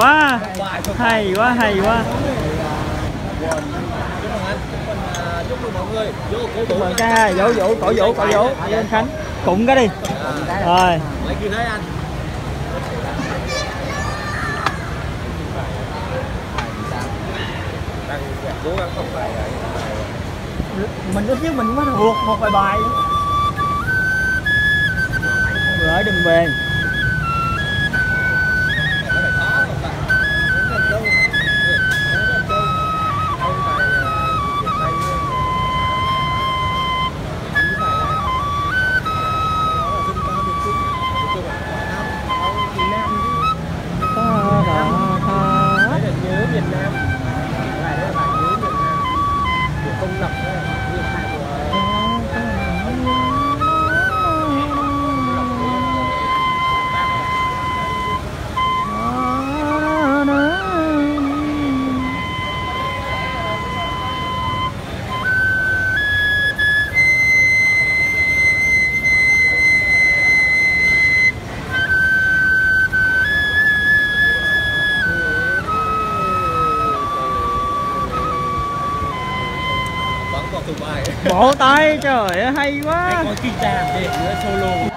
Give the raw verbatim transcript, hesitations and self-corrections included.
quá, hay quá, hay quá. Chúc mừng mọi người. Chúc mừng ca, vỗ vỗ, cổ vỗ, cổ vỗ. Anh Khánh, cụng cái đi. Rồi. Lấy kia đấy anh. Cố gắng không phải mình ít nhất mình mới thuộc một vài bài. Rồi đừng về. Việt Nam bài đó là bài nhớ Việt Nam của công lập đó, nguyên hài của bộ tay trời ơi hay quá. coi guitar để nữa solo.